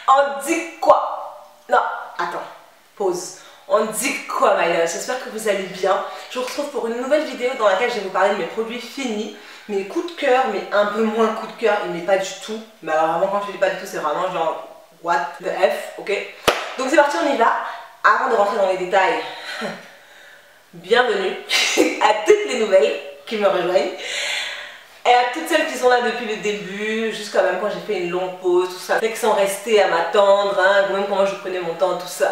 On dit quoi? Non, attends, pause. On dit quoi, my love? J'espère que vous allez bien. Je vous retrouve pour une nouvelle vidéo dans laquelle je vais vous parler de mes produits finis, mes coups de cœur, mais un peu moins coups de cœur, il n'est pas du tout. Mais alors vraiment, quand je dis pas du tout, c'est vraiment genre what the F, ok? Donc c'est parti, on y va. Avant de rentrer dans les détails, bienvenue à toutes les nouvelles qui me rejoignent. Et à toutes celles qui sont là depuis le début, jusqu'à même quand j'ai fait une longue pause, tout ça, qui sont restées à m'attendre, hein, même quand je prenais mon temps, tout ça.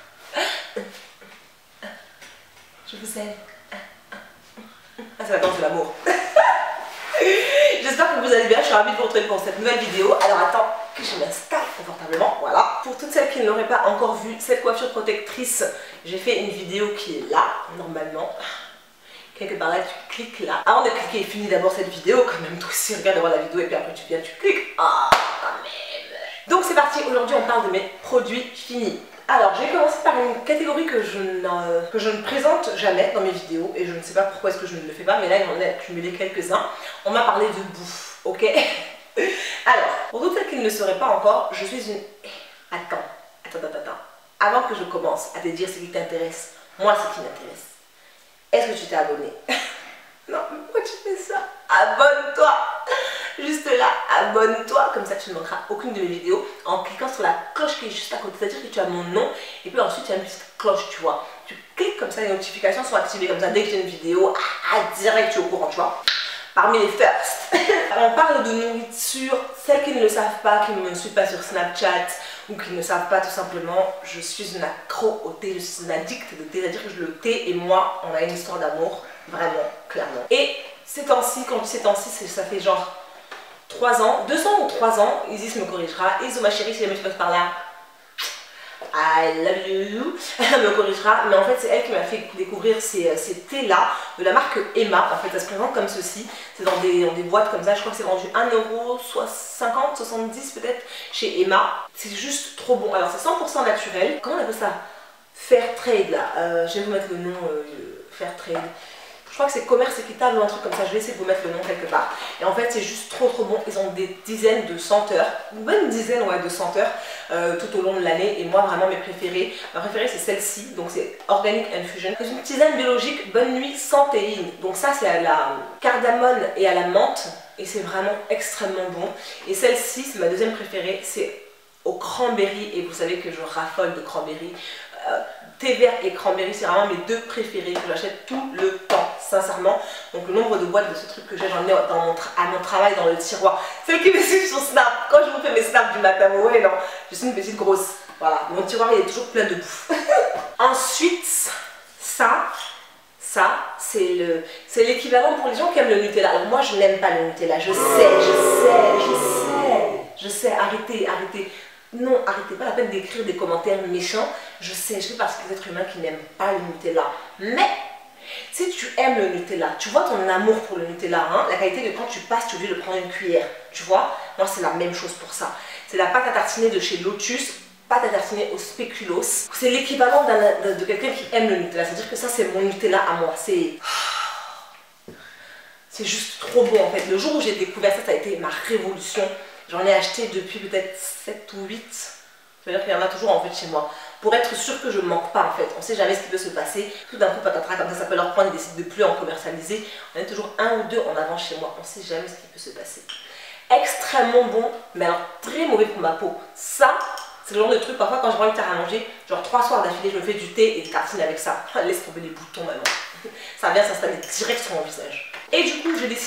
Je vous aime. Ah, c'est la danse de l'amour. J'espère que vous allez bien, je suis ravie de vous retrouver pour cette nouvelle vidéo. Alors attends que je m'installe confortablement, voilà. Pour toutes celles qui ne l'auraient pas encore vu, cette coiffure protectrice, j'ai fait une vidéo qui est là, normalement. Quelque part là, tu cliques là. Avant de cliquer, finis d'abord cette vidéo, quand même, toi aussi, regarde d'abord la vidéo et puis après tu viens, tu cliques. Ah, quand même. Donc c'est parti, aujourd'hui on parle de mes produits finis. Alors, j'ai commencé par une catégorie que je ne présente jamais dans mes vidéos et je ne sais pas pourquoi est-ce que je ne le fais pas, mais là, il en a accumulé quelques-uns. On m'a parlé de bouffe, ok? Alors, pour toutes celles qui ne le sauraient pas encore, je suis une... Attends. Avant que je commence à te dire ce qui t'intéresse, moi, ce qui m'intéresse, est-ce que tu t'es abonné? Non, mais pourquoi tu fais ça? Abonne-toi! Juste là, abonne-toi, comme ça tu ne manqueras aucune de mes vidéos en cliquant sur la cloche qui est juste à côté, c'est-à-dire que tu as mon nom et puis ensuite tu as une petite cloche, tu vois. Tu cliques comme ça, les notifications sont activées comme ça, dès que j'ai une vidéo, direct tu es au courant, tu vois. Parmi les first. On parle de nourriture, celles qui ne le savent pas, qui ne me suivent pas sur Snapchat ou qui ne savent pas tout simplement, je suis une accro au thé, je suis une addict de thé, c'est-à-dire que le thé et moi, on a une histoire d'amour, vraiment, clairement. Et ces temps-ci, quand je dis ces temps-ci, ça fait genre 3 ans, 2 ans ou 3 ans, Isis me corrigera. Iso ma chérie, si jamais tu passes par là, I love you, elle me corrigera. Mais en fait, c'est elle qui m'a fait découvrir ces thés-là de la marque Emma. En fait, ça se présente comme ceci. C'est dans des boîtes comme ça. Je crois que c'est vendu 1,50 €, 70 peut-être chez Emma. C'est juste trop bon. Alors, c'est 100% naturel. Comment on appelle ça? Fair trade là. Je vais vous mettre le nom Fair trade. Je crois que c'est commerce équitable ou un truc comme ça, je vais essayer de vous mettre le nom quelque part. Et en fait c'est juste trop bon, ils ont des dizaines de senteurs, une bonne dizaine ouais, de senteurs tout au long de l'année. Et moi vraiment ma préférée c'est celle-ci, donc c'est Organic Infusion. C'est une tisane biologique bonne nuit sans théine. Donc ça c'est à la cardamone et à la menthe et c'est vraiment extrêmement bon. Et celle-ci c'est ma deuxième préférée, c'est au cranberry et vous savez que je raffole de cranberry. Thé vert et cranberry, c'est vraiment mes deux préférés que j'achète tout le temps, sincèrement. Donc le nombre de boîtes de ce truc que j'ai, j'en ai à mon travail dans le tiroir. Celles qui me suivent sur Snap, quand je vous fais mes snaps du matin, ouais non, je suis une petite grosse. Voilà, mon tiroir il est toujours plein de bouffe. Ensuite, ça c'est l'équivalent pour les gens qui aiment le Nutella. Alors moi je n'aime pas le Nutella, je sais, arrêtez. Non, arrêtez pas la peine d'écrire des commentaires méchants. Je sais, je fais partie des êtres humains qui n'aiment pas le Nutella. Mais, si tu aimes le Nutella, tu vois ton amour pour le Nutella, hein, la qualité de quand tu passes, tu es obligé de prendre une cuillère. Tu vois, moi c'est la même chose pour ça. C'est la pâte à tartiner de chez Lotus, pâte à tartiner au spéculoos. C'est l'équivalent de quelqu'un qui aime le Nutella. C'est-à-dire que ça c'est mon Nutella à moi. C'est juste trop bon en fait. Le jour où j'ai découvert ça, ça a été ma révolution. J'en ai acheté depuis peut-être 7 ou 8. C'est-à-dire qu'il y en a toujours en fait chez moi. Pour être sûr que je ne manque pas en fait. On ne sait jamais ce qui peut se passer. Tout d'un coup, patatras, comme ça peut leur prendre, ils décident de plus en commercialiser. On a toujours 1 ou 2 en avant chez moi. On ne sait jamais ce qui peut se passer. Extrêmement bon, mais alors très mauvais pour ma peau. Ça, c'est le genre de truc, parfois quand je prends une terre à manger, genre 3 soirs d'affilée, je me fais du thé et des tartines avec ça. Laisse tomber les boutons maintenant. Ça vient s'installer direct sur mon visage. Et du coup,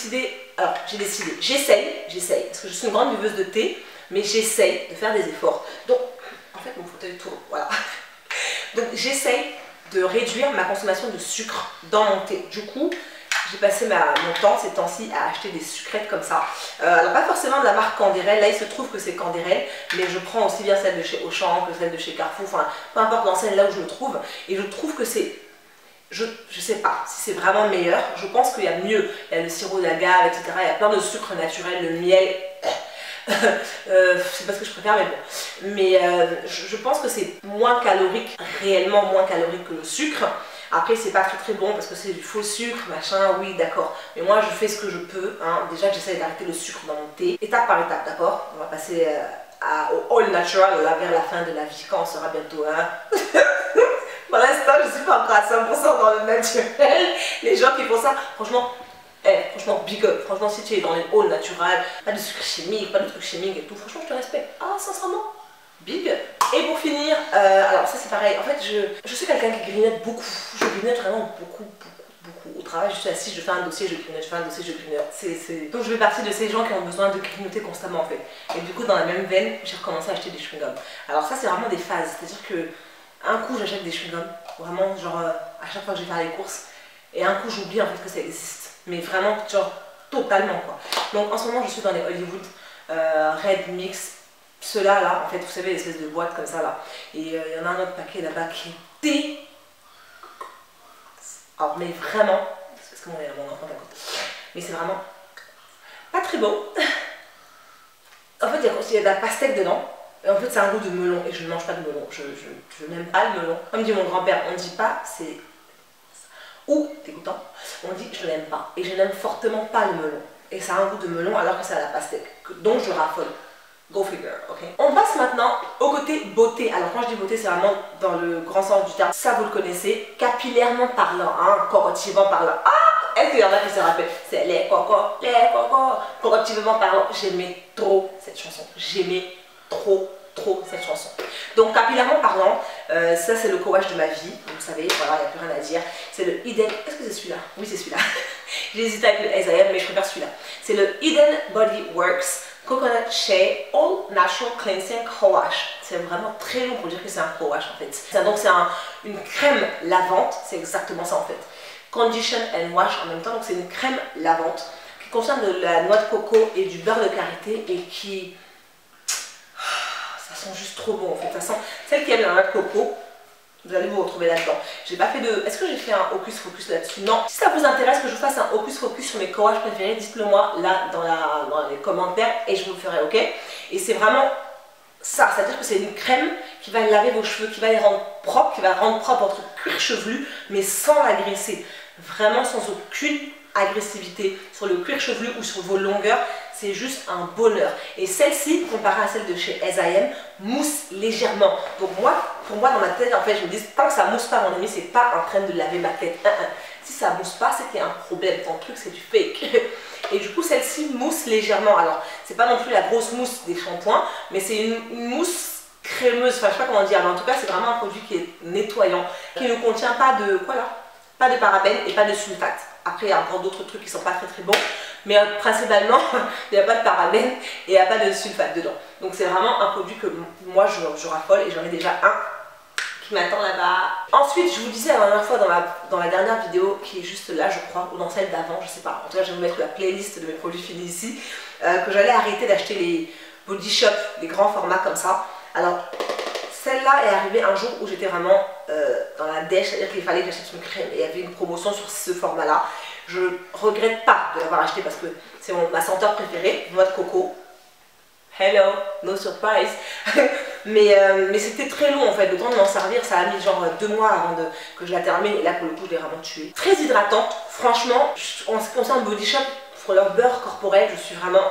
j'essaye, parce que je suis une grande buveuse de thé, mais j'essaye de faire des efforts. Donc, en fait, mon fauteuil tourne, voilà. Donc, j'essaye de réduire ma consommation de sucre dans mon thé. Du coup, j'ai passé mon temps ces temps-ci à acheter des sucrètes comme ça. Alors, pas forcément de la marque Canderel, là il se trouve que c'est Canderel, mais je prends aussi bien celle de chez Auchan que celle de chez Carrefour, enfin, peu importe l'enseigne là où je me trouve. Et je trouve que c'est... Je sais pas si c'est vraiment meilleur, je pense qu'il y a mieux, il y a le sirop d'agave, etc. Il y a plein de sucres naturels, le miel, c'est pas ce que je préfère, mais bon. Mais je pense que c'est moins calorique, réellement moins calorique que le sucre. Après, c'est pas très bon parce que c'est du faux sucre, machin, oui, d'accord. Mais moi, je fais ce que je peux. Hein. Déjà, j'essaie d'arrêter le sucre dans mon thé, étape par étape, d'accord? On va passer au all natural là, vers la fin de la vie, quand on sera bientôt. Hein. Pour l'instant, je ne suis pas encore à 100% dans le naturel. Les gens qui font ça, franchement, franchement, big up. Franchement, si tu es dans les all natural, pas de sucre chimique, pas de trucs chimiques et tout, franchement, je te respecte. Ah, sincèrement, big up. Et pour finir, alors ça c'est pareil, en fait, je suis quelqu'un qui grignote beaucoup. Je grignote vraiment beaucoup. Au travail, je suis assise, je fais un dossier, je grignote, je fais un dossier, je grignote. Donc je fais partie de ces gens qui ont besoin de grignoter constamment en fait. Et du coup, dans la même veine, j'ai recommencé à acheter des chewing-gums. Alors ça, c'est vraiment des phases, c'est-à-dire que un coup, j'achète des chewing-gums, vraiment, genre à chaque fois que je vais faire les courses. Et un coup, j'oublie en fait que ça existe. Mais vraiment, genre, totalement quoi. Donc en ce moment, je suis dans les Hollywood Red Mix. Ceux-là, là, en fait, vous savez, l'espèce de boîte comme ça là. Et il y en a un autre paquet là-bas qui est alors, mais vraiment, parce que mon enfant d'à côté, mais c'est vraiment pas très beau. En fait, il y a de la pastèque dedans. Et en fait, c'est un goût de melon et je ne mange pas de melon. Je n'aime pas le melon. Comme dit mon grand-père, on ne dit pas, c'est. Ou, dégoûtant, on dit je n'aime pas. Et je n'aime fortement pas le melon. Et ça a un goût de melon alors que c'est à la pastèque. Donc, je raffole. Go figure, ok. On passe maintenant au côté beauté. Alors quand je dis beauté, c'est vraiment dans le grand sens du terme. Ça, vous le connaissez, capillairement parlant, hein, correctivement parlant. Ah, est-ce qu'il y en a qui se rappellent? C'est les cocos, correctivement parlant. J'aimais trop cette chanson. J'aimais trop cette chanson. Donc capillairement parlant, ça c'est le co-wash de ma vie. Vous savez, voilà, il n'y a plus rien à dire. C'est le Eden. Est-ce que c'est celui-là? Oui, c'est celui-là. J'ai hésité avec le S.I.M, mais je préfère celui-là. C'est le Eden Body Works Coconut Shea All Natural Cleansing Co-Wash. C'est vraiment très long pour dire que c'est un co-wash en fait. Donc c'est une crème lavante, c'est exactement ça en fait. Condition and wash en même temps, donc c'est une crème lavante qui contient de la noix de coco et du beurre de karité et qui... Ça sent juste trop bon en fait. Ça sent... Celle qui aime la noix de coco, vous allez vous retrouver là-dedans. J'ai pas fait de... Est-ce que j'ai fait un hocus focus là-dessus? Non. Si ça vous intéresse que je fasse un hocus focus sur mes co-wash préférés, dites-le moi là dans les commentaires et je vous le ferai, ok? Et c'est vraiment ça, c'est-à-dire que c'est une crème qui va laver vos cheveux, qui va les rendre propres, qui va rendre propre votre cuir chevelu, mais sans l'agresser. Vraiment sans aucune agressivité sur le cuir chevelu ou sur vos longueurs. C'est juste un bonheur. Et celle-ci, comparée à celle de chez S.I.M, mousse légèrement. Donc moi, pour moi, dans ma tête, en fait, je me dis, tant que ça mousse pas, mon ami, c'est pas en train de laver ma tête. Si ça mousse pas, c'est qu'il y a un problème. Ton truc, c'est du fake. Et du coup, celle-ci mousse légèrement. Alors, c'est pas non plus la grosse mousse des shampoings, mais c'est une mousse crémeuse. Enfin, je sais pas comment dire, mais en tout cas, c'est vraiment un produit qui est nettoyant, qui ne contient pas de, quoi là? Pas de parabènes et pas de sulfate. Après, il y a encore d'autres trucs qui sont pas très bons. Mais principalement, il n'y a pas de parabènes et il n'y a pas de sulfate dedans. Donc c'est vraiment un produit que moi je raffole et j'en ai déjà un qui m'attend là-bas. Ensuite, je vous disais la dernière fois dans la dernière vidéo qui est juste là, je crois, ou dans celle d'avant, je sais pas. En tout cas, je vais vous mettre la playlist de mes produits finis ici, que j'allais arrêter d'acheter les Body Shop, les grands formats comme ça. Alors, celle-là est arrivée un jour où j'étais vraiment dans la dèche, c'est-à-dire qu'il fallait que j'achète une crème et il y avait une promotion sur ce format-là. Je regrette pas de l'avoir acheté parce que c'est ma senteur préférée, noix de coco. Hello, no surprise. mais c'était très long en fait, le temps de m'en servir, ça a mis genre 2 mois avant que je la termine et là pour le coup je l'ai vraiment tuée. Très hydratante, franchement, en ce qui concerne Body Shop, pour leur beurre corporel, je suis vraiment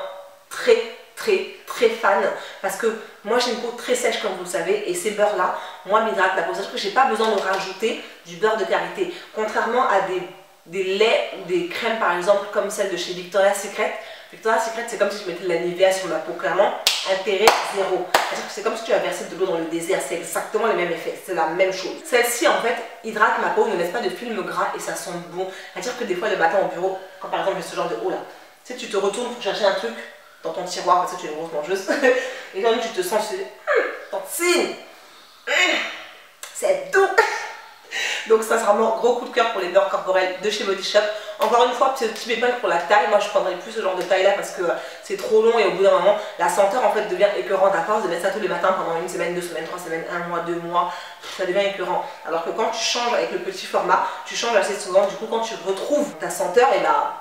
très fan parce que moi j'ai une peau très sèche comme vous le savez et ces beurres là, moi m'hydratent la peau, c'est-à-dire que j'ai pas besoin de rajouter du beurre de karité, contrairement à des laits ou des crèmes par exemple comme celle de chez Victoria's Secret. Victoria's Secret, c'est comme si je mettais de la Nivea sur ma peau, clairement, intérêt zéro. C'est comme si tu as versé de l'eau dans le désert, c'est exactement le même effet, c'est la même chose. Celle-ci en fait hydrate ma peau, ne laisse pas de film gras et ça sent bon. C'est-à-dire que des fois le matin au bureau, quand par exemple j'ai ce genre de haut là, tu sais, tu te retournes pour chercher un truc dans ton tiroir parce que tu es une grosse mangeuse et quand même tu te sens, tu te dis, tantine, c'est doux. Donc ça sera vraiment gros coup de cœur pour les beurres corporels de chez Body Shop. Encore une fois, petit bémol pour la taille, moi je prendrais plus ce genre de taille là parce que c'est trop long et au bout d'un moment la senteur en fait devient écœurante à force de mettre ça tous les matins pendant 1 semaine, 2 semaines, 3 semaines, 1 mois, 2 mois, ça devient écœurant. Alors que quand tu changes avec le petit format, tu changes assez souvent, du coup quand tu retrouves ta senteur, et bah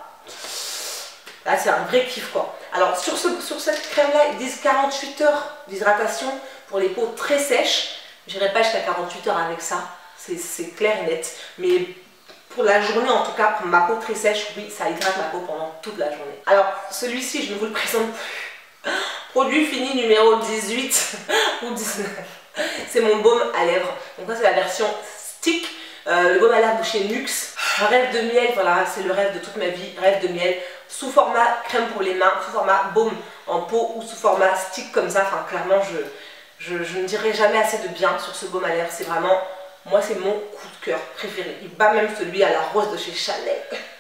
là c'est un vrai kiff quoi. Alors sur cette crème là, ils disent 48 heures d'hydratation pour les peaux très sèches. J'irai pas jusqu'à 48 heures avec ça. C'est clair et net, mais pour la journée en tout cas, pour ma peau très sèche, oui, ça hydrate ma peau pendant toute la journée. Alors celui-ci, je ne vous le présente plus. Produit fini numéro 18 ou 19. C'est mon baume à lèvres. Donc ça c'est la version stick. Le baume à lèvres de chez Nuxe. Rêve de miel, voilà, c'est le rêve de toute ma vie. Rêve de miel. Sous format crème pour les mains, sous format baume en pot ou sous format stick comme ça. Enfin clairement je ne dirai jamais assez de bien sur ce baume à lèvres. C'est vraiment, moi c'est mon coup de cœur préféré. Il bat même celui à la rose de chez Chanel.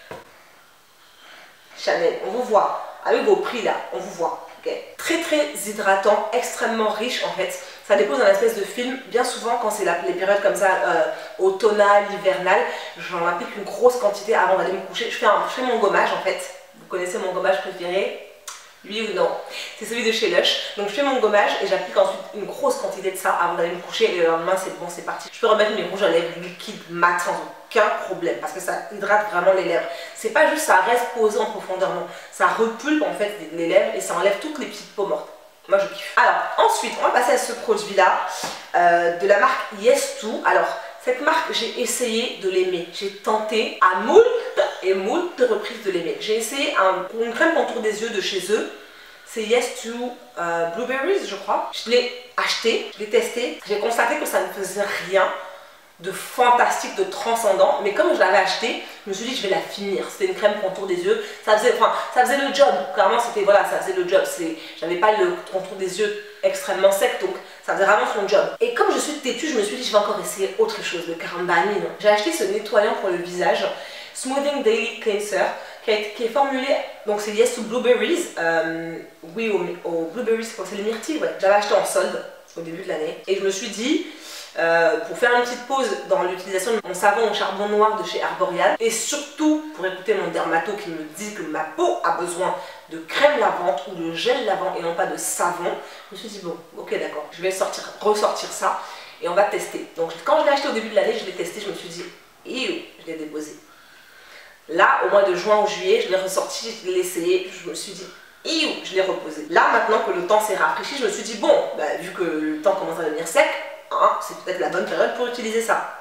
Chanel, on vous voit. Avec vos prix là, on vous voit. Okay. Très très hydratant, extrêmement riche en fait. Ça dépose un espèce de film. Bien souvent quand c'est les périodes comme ça, automnales, hivernales, j'en applique une grosse quantité avant d'aller me coucher. Je fais mon gommage en fait. Vous connaissez mon gommage préféré? Oui ou non? C'est celui de chez Lush. Donc je fais mon gommage et j'applique ensuite une grosse quantité de ça avant d'aller me coucher et le lendemain c'est bon, c'est parti. Je peux remettre mes rouges à lèvres liquides mat sans aucun problème parce que ça hydrate vraiment les lèvres. C'est pas juste ça reste posé en profondeur, non. Ça repulpe en fait les lèvres et ça enlève toutes les petites peaux mortes. Moi je kiffe. Alors ensuite on va passer à ce produit là de la marque Yes2. Alors cette marque j'ai essayé de l'aimer. J'ai tenté à moult et moult reprises de l'aimer. J'ai essayé une crème contour des yeux de chez eux. C'est Yes2 Blueberries je crois. Je l'ai acheté, je l'ai testé. J'ai constaté que ça ne faisait rien de fantastique, de transcendant, mais comme je l'avais acheté, je me suis dit je vais la finir. C'était une crème contour des yeux, ça faisait le job, clairement c'était, voilà, ça faisait le job. J'avais pas le contour des yeux extrêmement sec, donc ça faisait vraiment son job. Et comme je suis têtue, je me suis dit je vais encore essayer autre chose, le carambani. J'ai acheté ce nettoyant pour le visage, Smoothing Daily Cleanser, qui est formulé, donc c'est Yes to Blueberries, oui au Blueberries, c'est les myrtilles, ouais. J'avais acheté en solde au début de l'année, et je me suis dit, pour faire une petite pause dans l'utilisation de mon savon au charbon noir de chez Arborian et surtout pour écouter mon dermato qui me dit que ma peau a besoin de crème lavante ou de gel lavant et non pas de savon, je me suis dit bon, ok d'accord, je vais ressortir ça et on va tester. Donc quand je l'ai acheté au début de l'année, je l'ai testé, je me suis dit je l'ai déposé. Là au mois de juin ou juillet, je l'ai ressorti, je l'ai essayé, je me suis dit je l'ai reposé. Là maintenant que le temps s'est rafraîchi, je me suis dit bon, vu que le temps commence à devenir sec, c'est peut-être la bonne période pour utiliser ça.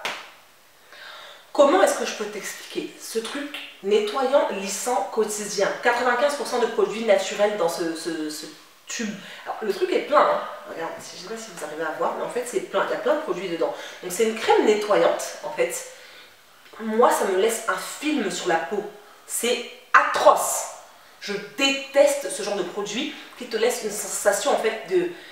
Comment est-ce que je peux t'expliquer ce truc nettoyant, lissant, quotidien? 95% de produits naturels dans ce tube. Alors le truc est plein, hein. Regarde, je ne sais pas si vous arrivez à voir, mais en fait c'est plein, il y a plein de produits dedans. Donc c'est une crème nettoyante en fait. Moi ça me laisse un film sur la peau. C'est atroce. Je déteste ce genre de produit qui te laisse une sensation en fait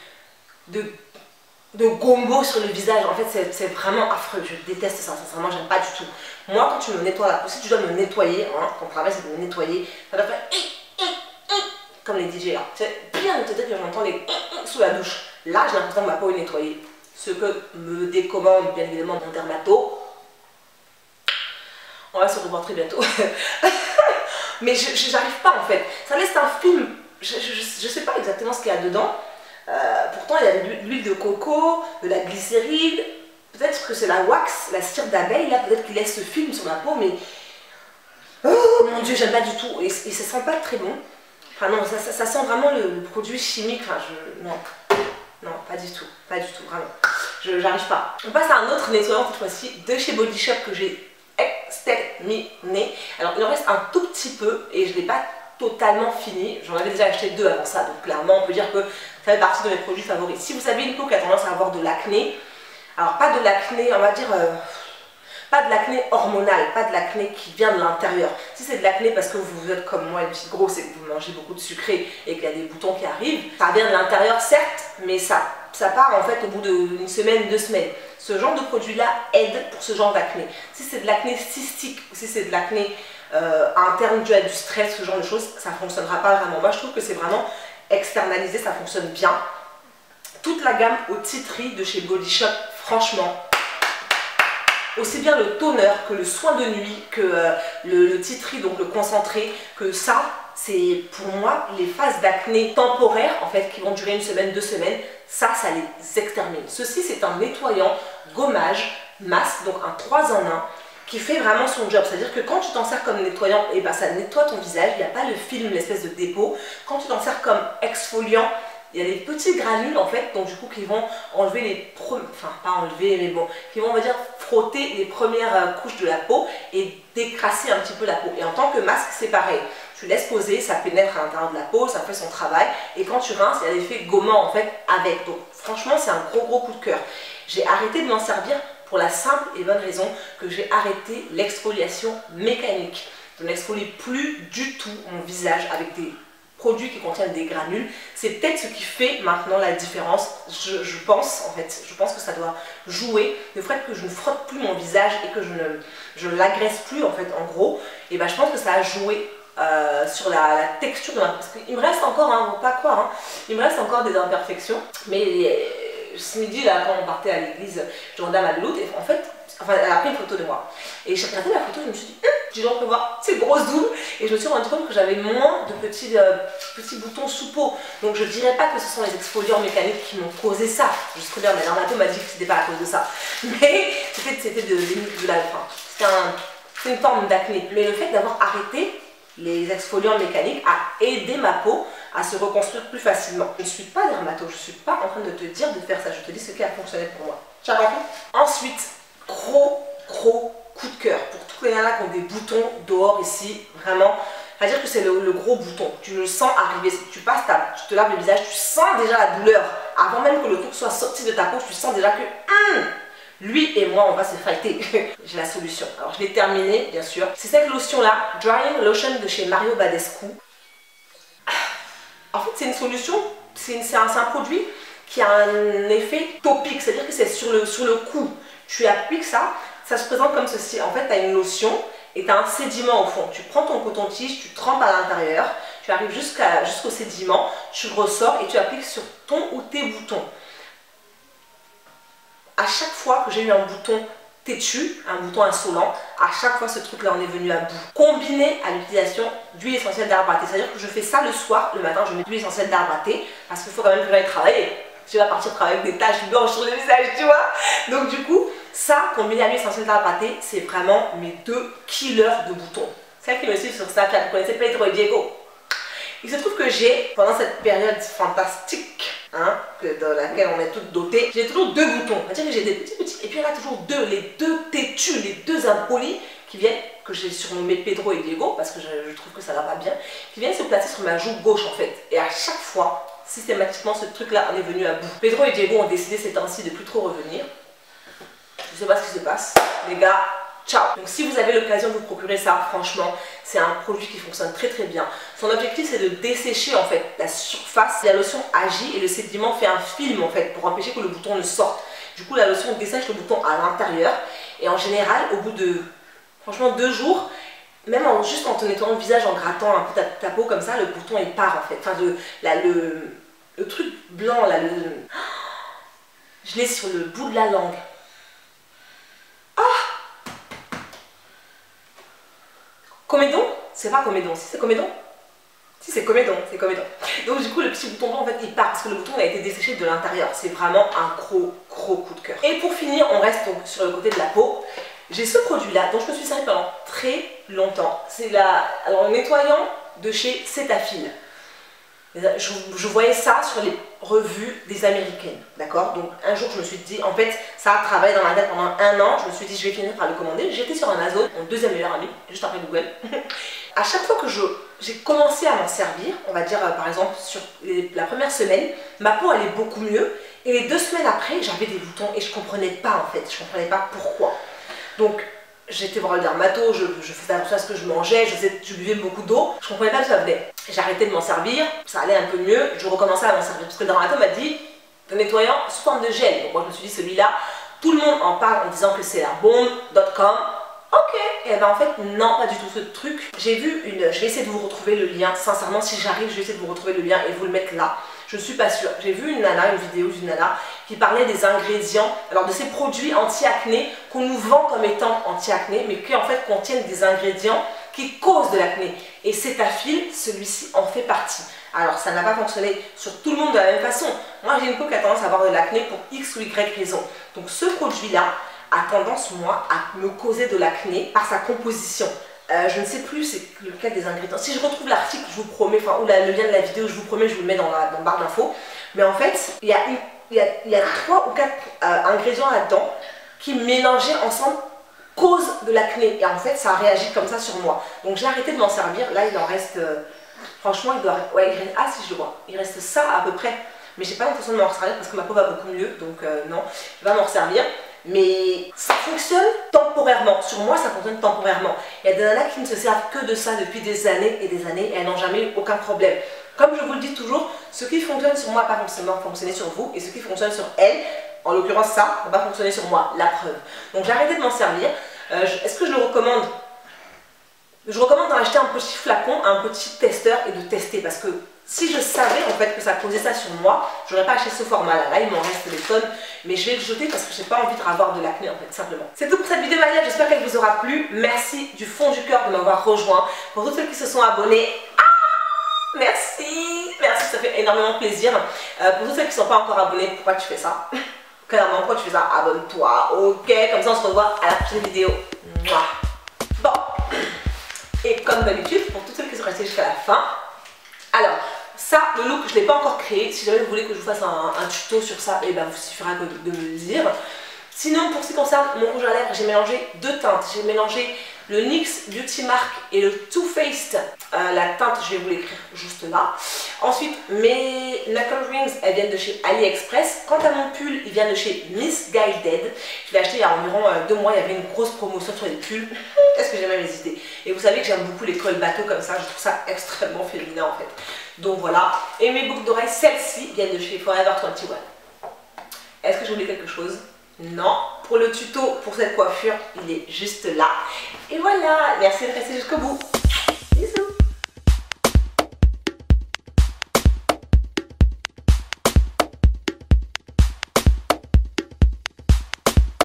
de gombo sur le visage. En fait c'est vraiment affreux, je déteste ça, sincèrement j'aime pas du tout. Moi quand tu me nettoies la peau, si tu dois me nettoyer, hein, ton travail c'est de me nettoyer, ça doit faire comme les DJ là, c'est bien de te dire que j'entends les sous la douche. Là j'ai l'impression que ma peau est nettoyée, ce que me décommande bien évidemment mon dermato. On va se revoir très bientôt. Mais j'arrive pas en fait, ça laisse un film, je sais pas exactement ce qu'il y a dedans. Pourtant il y a de l'huile de coco, de la glycérine, peut-être que c'est la wax, la cire d'abeille là, peut-être qu'il laisse ce film sur ma peau, mais oh mon dieu, j'aime pas du tout, et ça sent pas très bon. Enfin non, ça sent vraiment le produit chimique, enfin non, pas du tout, vraiment, j'arrive pas. On passe à un autre nettoyant cette fois-ci, de chez Body Shop que j'ai exterminé. Alors il en reste un tout petit peu, et je l'ai pas totalement fini, j'en avais déjà acheté 2 avant ça, donc clairement on peut dire que ça fait partie de mes produits favoris. Si vous avez une peau qui a tendance à avoir de l'acné, alors pas de l'acné, on va dire, pas de l'acné hormonal, pas de l'acné qui vient de l'intérieur. Si c'est de l'acné parce que vous êtes comme moi, une petite grosse et que vous mangez beaucoup de sucré et qu'il y a des boutons qui arrivent, ça vient de l'intérieur certes, mais ça part en fait au bout d'une semaine, 2 semaines. Ce genre de produit-là aide pour ce genre d'acné. Si c'est de l'acné cystique ou si c'est de l'acné interne dû à du stress, ce genre de choses, ça ne fonctionnera pas vraiment. Moi je trouve que c'est vraiment externalisé, ça fonctionne bien. Toute la gamme au tea tree de chez Body Shop, franchement, aussi bien le toner que le soin de nuit, que le tea tree, donc le concentré, que ça, c'est pour moi les phases d'acné temporaires en fait qui vont durer 1 semaine, 2 semaines, ça les extermine. Ceci c'est un nettoyant, gommage, masque, donc un 3 en 1 qui fait vraiment son job. C'est-à-dire que quand tu t'en sers comme nettoyant, et ben ça nettoie ton visage, il n'y a pas le film, l'espèce de dépôt. Quand tu t'en sers comme exfoliant, il y a des petits granules en fait, donc du coup qui vont enlever les enfin pas enlever, mais bon, qui vont on va dire frotter les premières couches de la peau et décrasser un petit peu la peau. Et en tant que masque c'est pareil, tu laisses poser, ça pénètre à l'intérieur de la peau, ça fait son travail, et quand tu rinces, il y a l'effet gommant en fait avec. Donc franchement, c'est un gros coup de cœur. J'ai arrêté de m'en servir pour la simple et bonne raison que j'ai arrêté l'exfoliation mécanique. Je n'exfolie plus du tout mon visage avec des produits qui contiennent des granules. C'est peut-être ce qui fait maintenant la différence. Je pense en fait, je pense que ça doit jouer. Le fait que je ne frotte plus mon visage et que je ne l'agresse plus en fait en gros, et ben je pense que ça a joué sur la texture de ma peau. Parce qu'il me reste encore, hein, pas quoi, hein, il me reste encore des imperfections. Mais ce midi là, quand on partait à l'église, je demandais à ma louloute et en fait, elle a pris une photo de moi. Et j'ai regardé la photo et je me suis dit, dis donc, on peut voir ces grosses doubles. Et je me suis rendu compte que j'avais moins de petits boutons sous peau. Donc je ne dirais pas que ce sont les exfoliants mécaniques qui m'ont causé ça. Jusque là, mais dermato m'a dit que c'était pas à cause de ça. Mais c'était de la fin. C'est une forme d'acné. Mais le fait d'avoir arrêté les exfoliants mécaniques a aidé ma peau à se reconstruire plus facilement. Je ne suis pas dermato, je ne suis pas en train de te dire de faire ça. Je te dis ce qui a fonctionné pour moi. Tu as compris? Ensuite, gros coup de cœur pour tous les nanas qui ont des boutons dehors ici, vraiment. C'est-à-dire que c'est le gros bouton. Tu le sens arriver. Tu passes, tu te laves le visage, tu sens déjà la douleur. Avant même que le truc soit sorti de ta peau, tu sens déjà que lui et moi, on va se fighter. J'ai la solution. Alors, je l'ai terminé, bien sûr. C'est cette lotion-là, Drying Lotion de chez Mario Badescu. En fait, c'est une solution, c'est un produit qui a un effet topique. C'est-à-dire que c'est sur le cou. Tu appliques ça, ça se présente comme ceci. En fait, tu as une lotion et tu as un sédiment au fond. Tu prends ton coton-tige, tu trempes à l'intérieur, tu arrives jusqu'au sédiment, tu ressors et tu appliques sur ton ou tes boutons. À chaque fois que j'ai eu un bouton têtu, un bouton insolent, à chaque fois ce truc-là en est venu à bout. Combiné à l'utilisation d'huile essentielle d'arbre à thé. C'est-à-dire que je fais ça le soir, le matin, je mets de l'huile essentielle d'arbre à thé parce qu'il faut quand même que j'aille travailler. Je vais partir travailler avec des taches blanches sur le visage, tu vois. Donc du coup, ça, combiné à l'huile essentielle d'arbre à thé, c'est vraiment mes 2 killers de boutons. Celles qui me suivent sur Snapchat, vous connaissez Pedro et Diego. Il se trouve que j'ai, pendant cette période fantastique, hein, dans laquelle on est toutes dotées, j'ai toujours 2 boutons. C'est-à-dire que j'ai des petits, et puis il y en a toujours 2, les 2 têtus, les 2 impolis qui viennent, que j'ai surnommé Pedro et Diego, parce que je trouve que ça va pas bien, qui viennent se placer sur ma joue gauche en fait. Et à chaque fois, systématiquement, ce truc-là en est venu à bout. Pedro et Diego ont décidé ces temps-ci de plus trop revenir. Je sais pas ce qui se passe. Les gars, ciao. Donc si vous avez l'occasion de vous procurer ça, franchement, c'est un produit qui fonctionne très bien. Son objectif, c'est de dessécher en fait la surface. La lotion agit et le sédiment fait un film en fait pour empêcher que le bouton ne sorte. Du coup, la lotion dessèche le bouton à l'intérieur. Et en général, au bout de, franchement, 2 jours, même juste en te nettoyant le visage, en grattant un peu ta peau comme ça, le bouton il part en fait. Enfin, le truc blanc là, je l'ai sur le bout de la langue. Ah! Comédon? C'est pas comédon, si c'est comédon? Si c'est comédon, c'est comédon. Donc du coup le petit bouton blanc en fait il part parce que le bouton a été desséché de l'intérieur. C'est vraiment un gros coup de cœur. Et pour finir, on reste donc sur le côté de la peau. J'ai ce produit là dont je me suis servi pendant très longtemps. C'est alors le nettoyant de chez Cetaphil. Je voyais ça sur les revues des américaines, d'accord? Donc un jour je me suis dit, en fait ça a travaillé dans ma tête pendant 1 an, je me suis dit je vais finir par le commander. J'étais sur Amazon, mon 2e meilleur ami, juste après Google. À chaque fois que j'ai commencé à m'en servir, on va dire par exemple sur la première semaine, ma peau allait beaucoup mieux et les 2 semaines après j'avais des boutons et je comprenais pas en fait, je comprenais pas pourquoi. Donc j'étais voir le dermato, je faisais attention à ce que je mangeais, je buvais beaucoup d'eau, je comprenais pas d'où ça venait. J'ai arrêté de m'en servir, ça allait un peu mieux, je recommençais à m'en servir parce que le dermato m'a dit le nettoyant sous forme de gel. Donc moi je me suis dit celui-là, tout le monde en parle en disant que c'est la bombe.com. Ok, et ben en fait non, pas du tout ce truc. J'ai vu je vais essayer de vous retrouver le lien, sincèrement si j'arrive je vais essayer de vous retrouver le lien et vous le mettre là. Je ne suis pas sûre. J'ai vu une vidéo d'une nana qui parlait des ingrédients, alors de ces produits anti-acné qu'on nous vend comme étant anti-acné, mais qui en fait contiennent des ingrédients qui causent de l'acné. Et Cetaphil, celui-ci en fait partie. Alors ça n'a pas fonctionné sur tout le monde de la même façon. Moi j'ai une peau qui a tendance à avoir de l'acné pour X ou Y raison. Donc ce produit-là a tendance, moi, à me causer de l'acné par sa composition. Je ne sais plus c'est lequel des ingrédients. Si je retrouve l'article, je vous promets, enfin, ou le lien de la vidéo, je vous promets, je vous le mets dans la barre d'infos. Mais en fait, il y a 3 ou 4 ingrédients là-dedans qui mélangés ensemble cause de l'acné. Et en fait, ça réagit comme ça sur moi. Donc j'ai arrêté de m'en servir. Là, il en reste... franchement, il doit... Ouais, il reste... Ah si, je le vois. Il reste ça à peu près. Mais j'ai pas l'intention de m'en resservir parce que ma peau va beaucoup mieux. Donc non, je vais m'en resservir. Mais ça fonctionne temporairement. Sur moi, ça fonctionne temporairement. Il y a des nanas qui ne se servent que de ça depuis des années et des années et elles n'ont jamais eu aucun problème. Comme je vous le dis toujours, ce qui fonctionne sur moi va pas forcément fonctionner sur vous et ce qui fonctionne sur elle, en l'occurrence ça, va pas fonctionner sur moi, la preuve. Donc j'ai arrêté de m'en servir. Est-ce que je le recommande? Je recommande d'en acheter un petit flacon, un petit testeur et de tester parce que si je savais en fait que ça causait ça sur moi, j'aurais pas acheté ce format là. Là il m'en reste des tonnes, mais je vais le jeter parce que j'ai pas envie de avoir de l'acné en fait, simplement. C'est tout pour cette vidéo Malia, j'espère qu'elle vous aura plu. Merci du fond du cœur de m'avoir rejoint. Pour tous ceux qui se sont abonnés, merci, merci, ça fait énormément plaisir. Pour tous ceux qui ne sont pas encore abonnés, pourquoi tu fais ça? Clairement, pourquoi tu fais ça? Abonne-toi, ok? Comme ça on se revoit à la prochaine vidéo. Mouah. Bon, et comme d'habitude, pour tous ceux qui sont restés jusqu'à la fin, alors, ça, le look, je ne l'ai pas encore créé. Si jamais vous voulez que je vous fasse un tuto sur ça, et ben, il suffira de me le dire. Sinon, pour ce qui concerne mon rouge à lèvres, j'ai mélangé deux teintes. J'ai mélangé le NYX Beauty Mark et le Too Faced. La teinte, je vais vous l'écrire juste là. Ensuite, mes knuckle rings, elles viennent de chez AliExpress. Quant à mon pull, il vient de chez Miss Guided. Je l'ai acheté il y a environ 2 mois. Il y avait une grosse promotion sur les pulls. Est-ce que j'ai même hésité? Et vous savez que j'aime beaucoup les cols bateaux comme ça. Je trouve ça extrêmement féminin en fait. Donc voilà. Et mes boucles d'oreilles, celles-ci viennent de chez Forever 21. Est-ce que j'ai oublié quelque chose? Non. Pour le tuto, pour cette coiffure, il est juste là. Et voilà. Merci de rester jusqu'au bout.